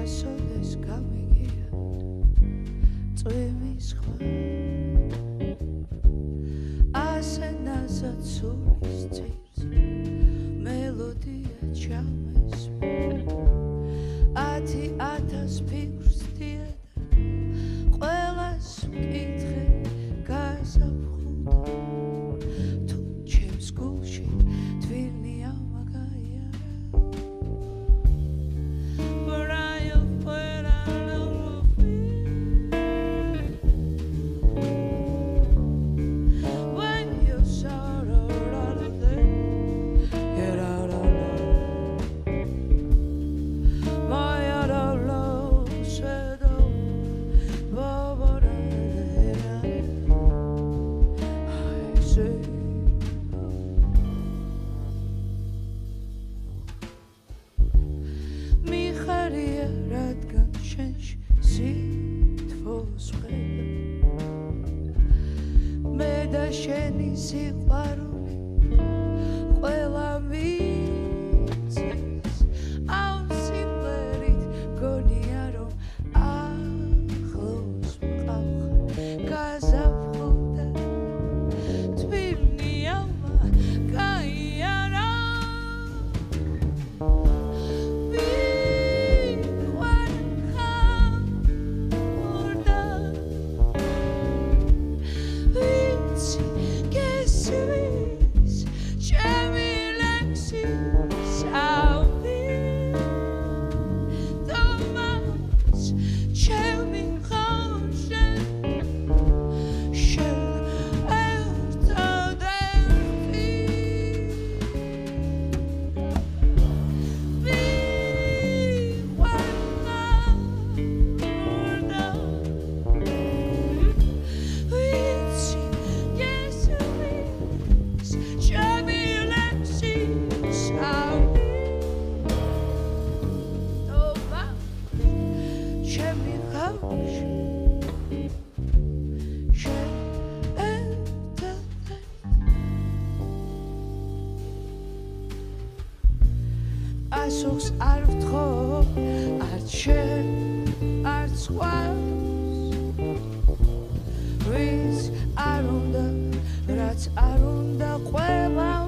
სოდეს გამიგია წვიმის ხვა ასე ნაზად სულის წირს მელოდია ჩამესვა 10,000 ფიქრს დიადა ყველას ვკითხე გაზაფხულდა თუ ჩემს გულში თვირნია მაგაიარა რადგან შენში სითბოს ვხედავ მე და შენი სიყვარული ყველა მიცის ამ სიმღერით გონია რომ ახლოს მყავხარ გაზაფხულდა თვირნია მაგაიარა ასოქს არ ვთხოვ არც შენ არც სხვას ვის არ უნდა რაც არ უნდა ყველა